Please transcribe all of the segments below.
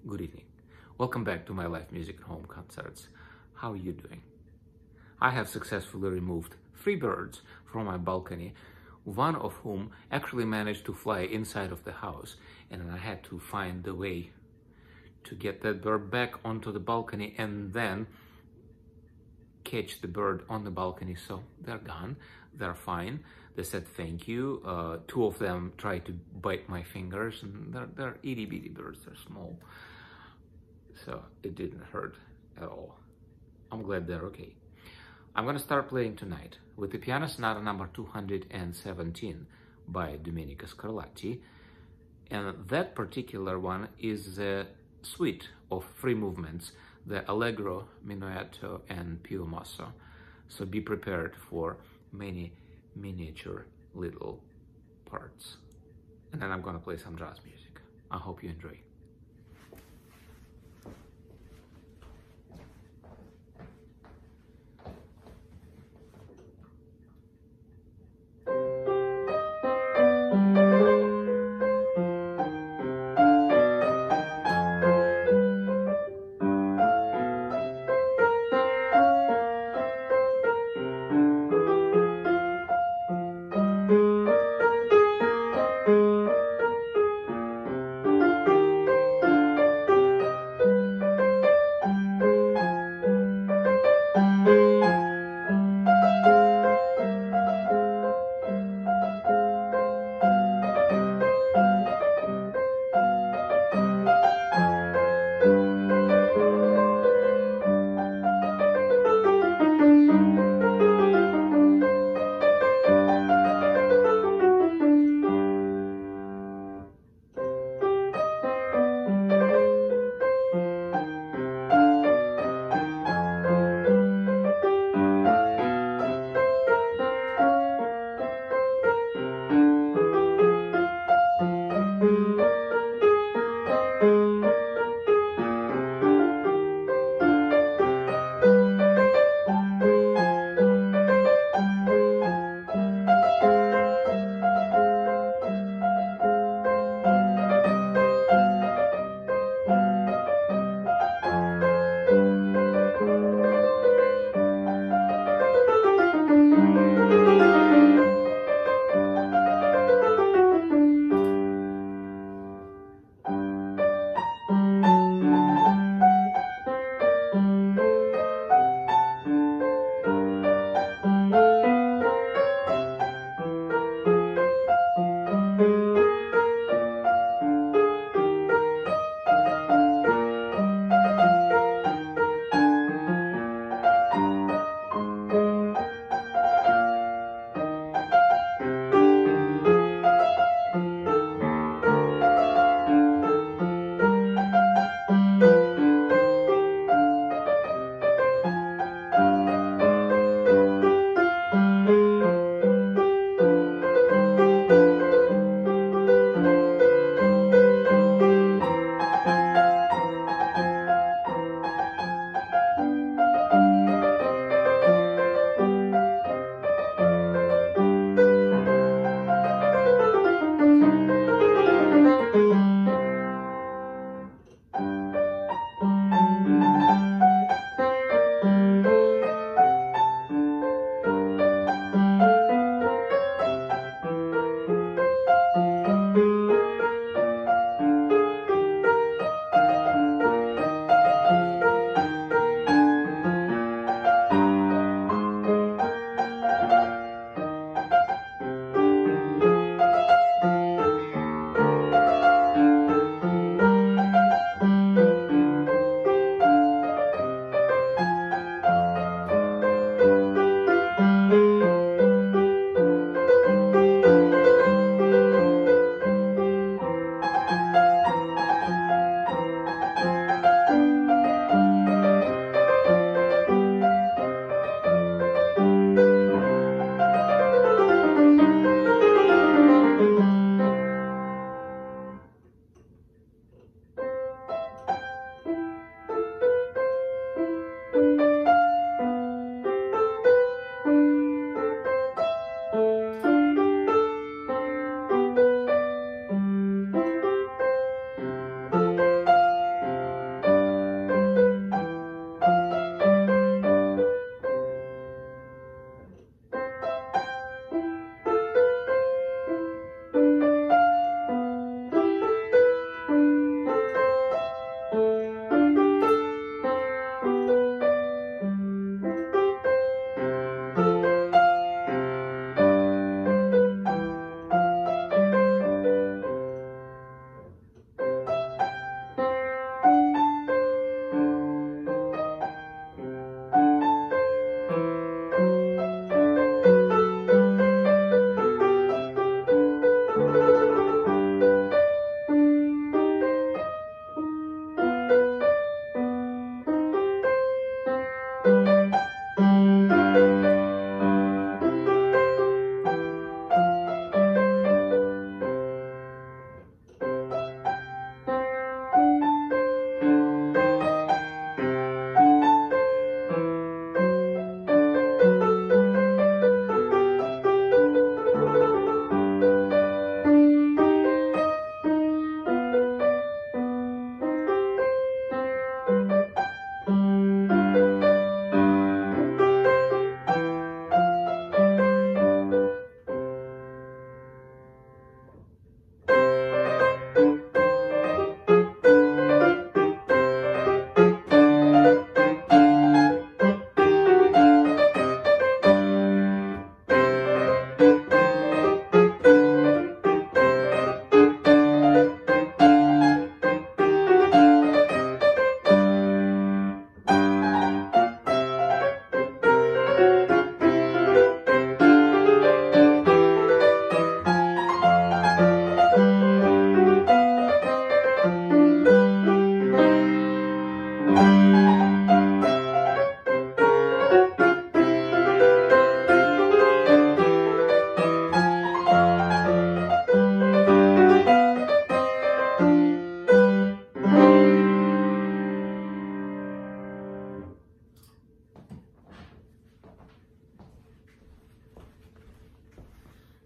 Good evening. Welcome back to my live music and home concerts. How are you doing? I have successfully removed 3 birds from my balcony, one of whom actually managed to fly inside of the house, and I had to find the way to get that bird back onto the balcony and then catch the bird on the balcony. So they're gone, they're fine. They said thank you. 2 of them tried to bite my fingers, and they're itty bitty birds, they're small. So it didn't hurt at all. I'm glad they're okay. I'm gonna start playing tonight with the Piano Sonata number 217 by Domenico Scarlatti. And that particular one is a suite of 3 movements, the Allegro, Minuetto, and Più Mosso. So be prepared for many miniature little parts. And then I'm gonna play some jazz music. I hope you enjoy.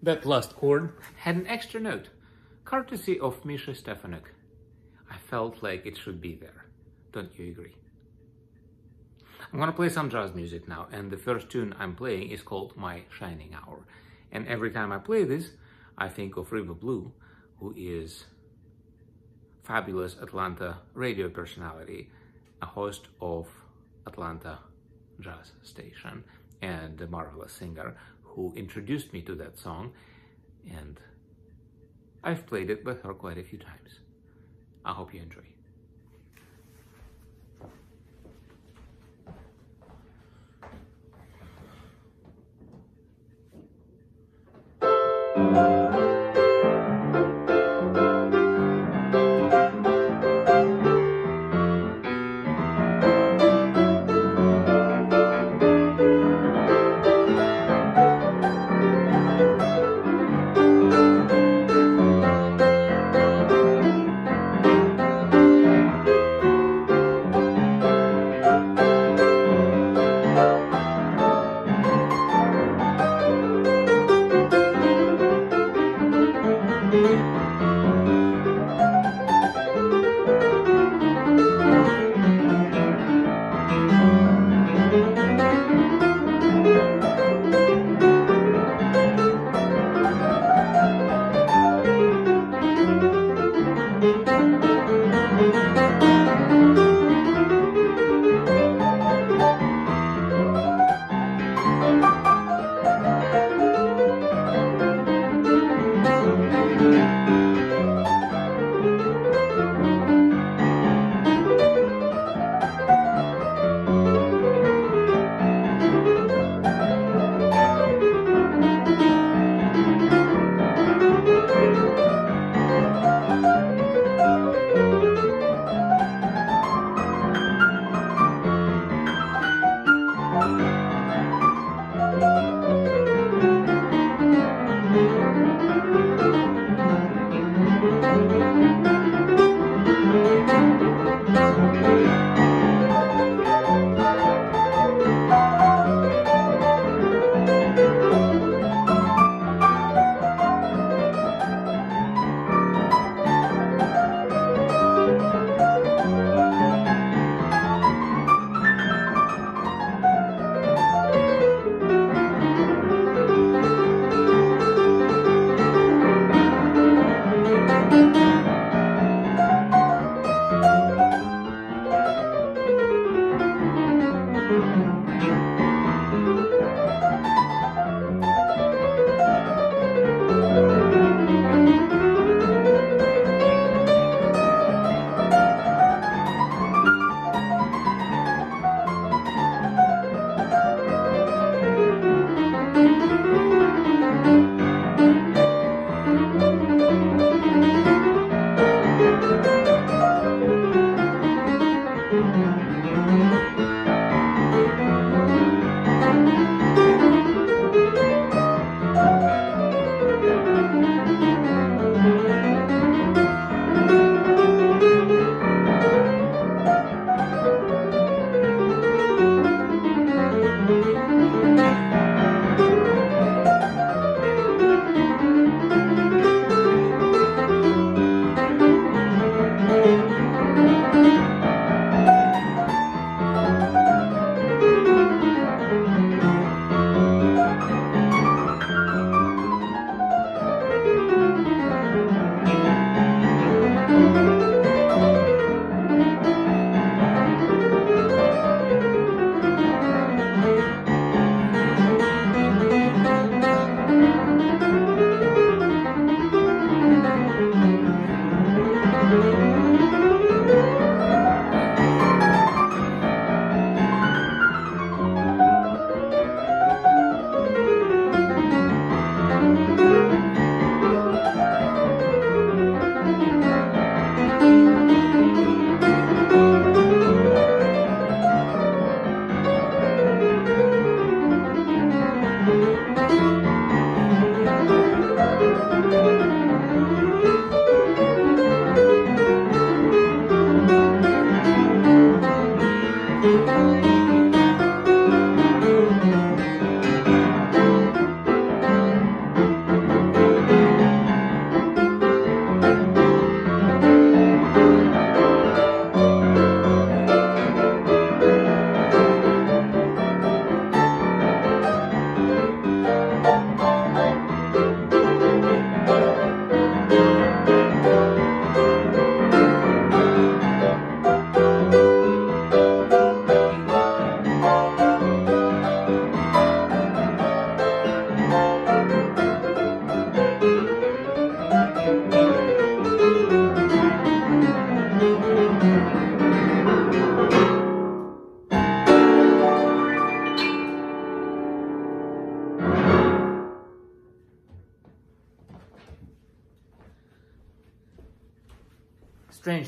That last chord had an extra note, courtesy of Misha Stefanuk. I felt like it should be there. Don't you agree? I'm gonna play some jazz music now, and the first tune I'm playing is called My Shining Hour. And every time I play this, I think of Riva Blue, who is fabulous Atlanta radio personality, a host of Atlanta Jazz Station, and a marvelous singer who introduced me to that song, and I've played it with her quite a few times. I hope you enjoy.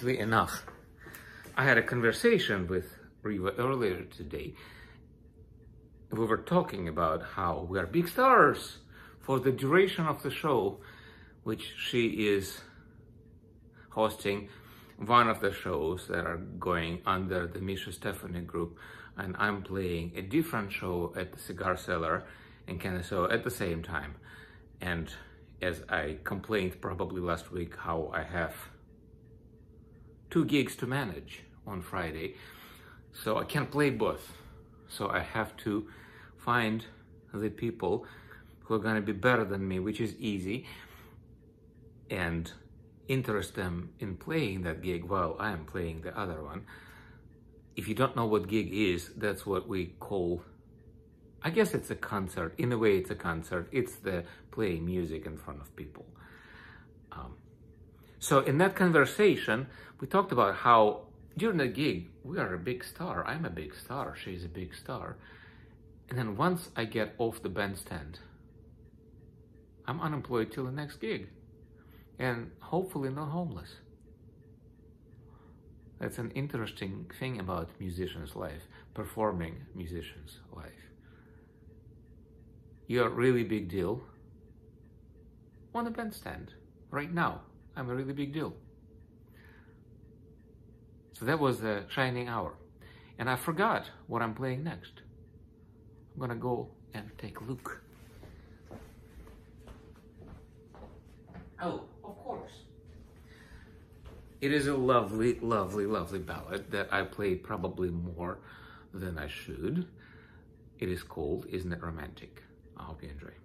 Strangely enough, I had a conversation with Riva earlier today. We were talking about how we are big stars for the duration of the show, which she is hosting one of the shows that are going under the Misha Stephanie group, and I'm playing a different show at the Cigar Cellar in Kennesaw at the same time. And as I complained probably last week, how I have 2 gigs to manage on Friday, so I can't play both. So I have to find the people who are gonna be better than me, which is easy, and interest them in playing that gig while I am playing the other one. If you don't know what gig is, that's what we call, I guess it's a concert. In a way, it's a concert. It's the playing music in front of people. So in that conversation, we talked about how during the gig, we are a big star. I'm a big star. She's a big star. And then once I get off the bandstand, I'm unemployed till the next gig. And hopefully not homeless. That's an interesting thing about musicians' life, performing musicians' life. You're a really big deal on the bandstand. Right now, I'm a really big deal. So that was the shining hour. And I forgot what I'm playing next. I'm gonna go and take a look. Oh, of course. It is a lovely, lovely, lovely ballad that I played probably more than I should. It is called Isn't It Romantic? I hope you enjoy.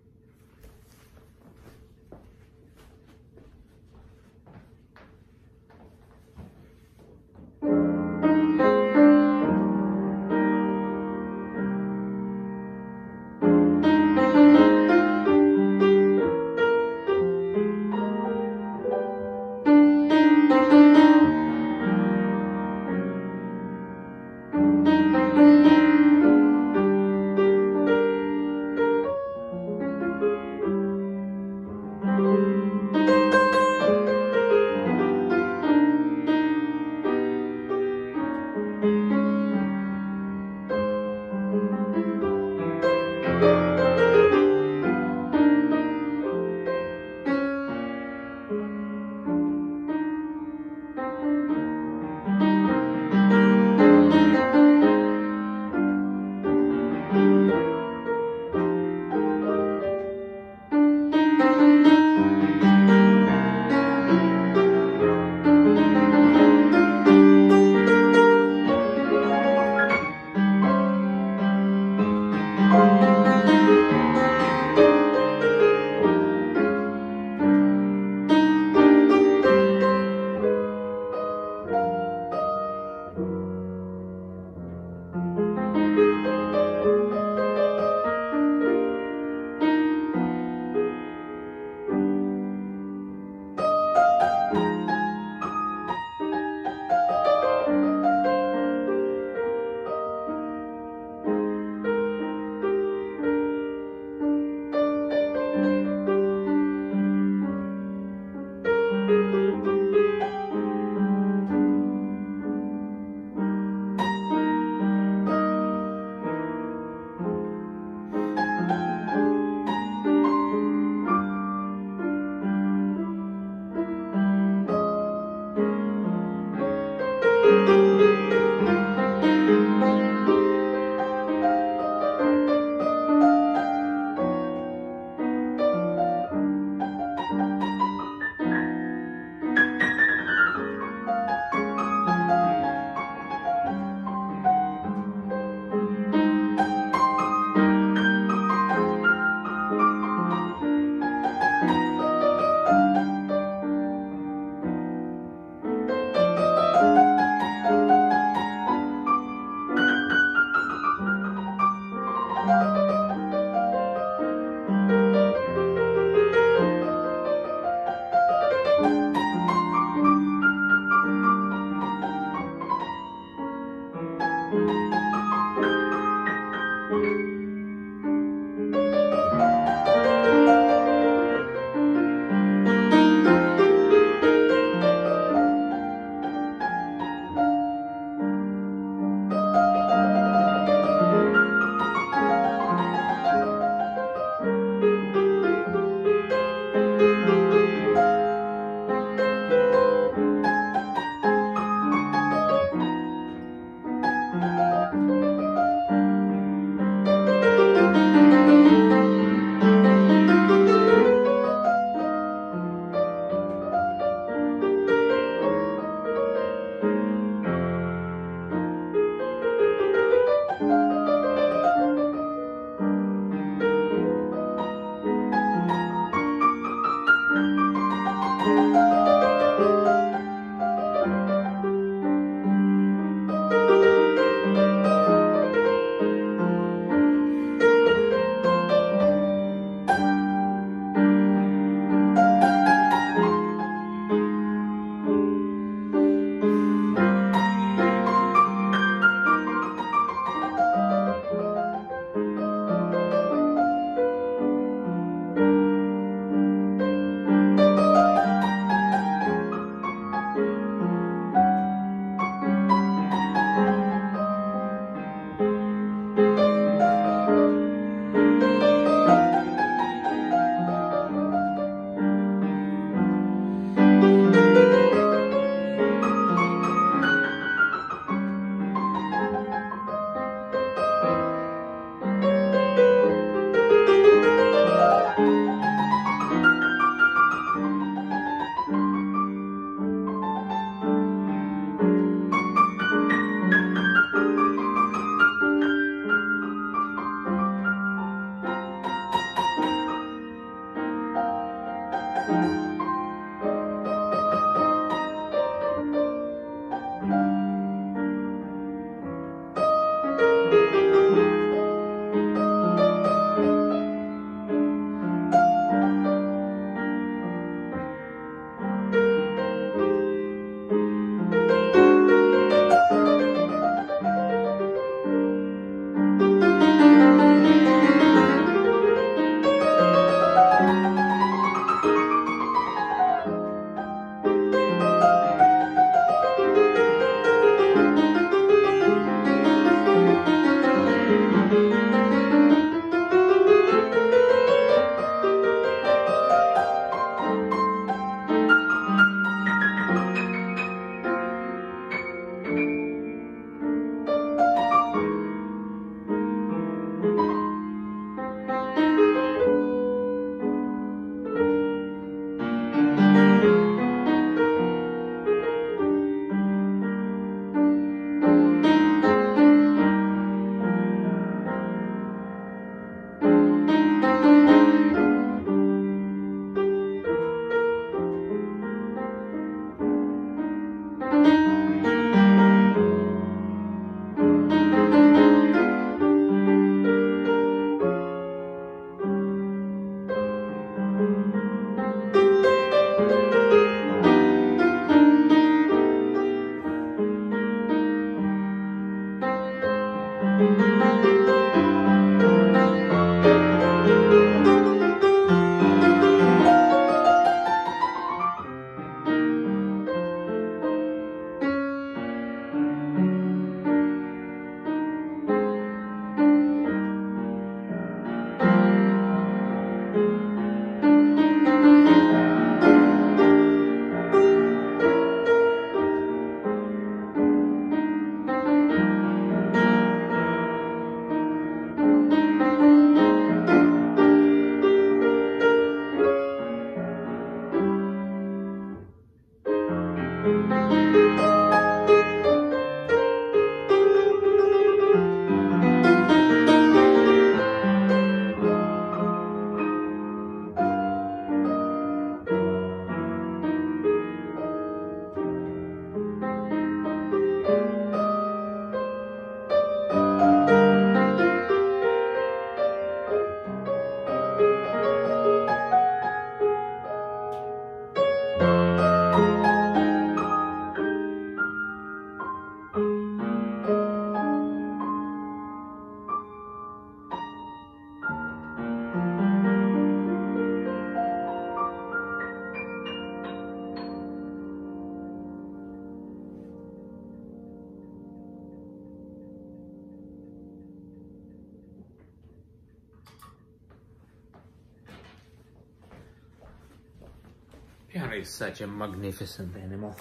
Piano is such a magnificent animal.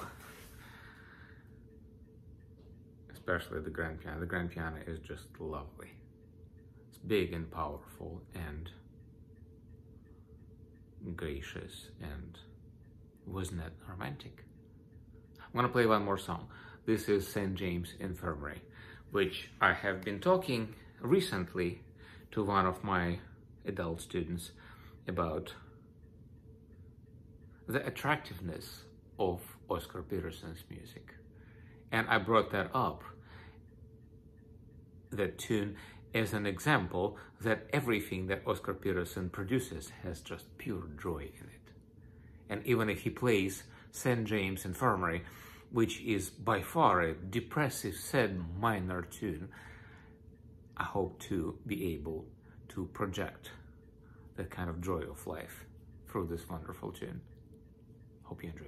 Especially the grand piano. The grand piano is just lovely. It's big and powerful and gracious, and wasn't that romantic? I'm gonna play one more song. This is St. James Infirmary, which I have been talking recently to one of my adult students about the attractiveness of Oscar Peterson's music. And I brought that up, that tune, as an example that everything that Oscar Peterson produces has just pure joy in it. And even if he plays St. James Infirmary, which is by far a depressive, sad minor tune, I hope to be able to project that kind of joy of life through this wonderful tune. Hope you enjoy.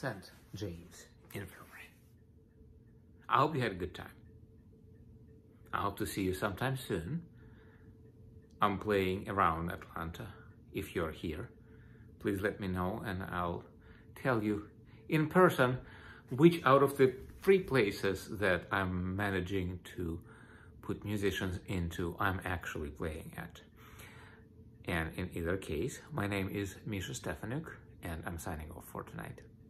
St. James Infirmary. I hope you had a good time. I hope to see you sometime soon. I'm playing around Atlanta. If you're here, please let me know and I'll tell you in person which out of the 3 places that I'm managing to put musicians into I'm actually playing at. And in either case, my name is Misha Stefanuk and I'm signing off for tonight.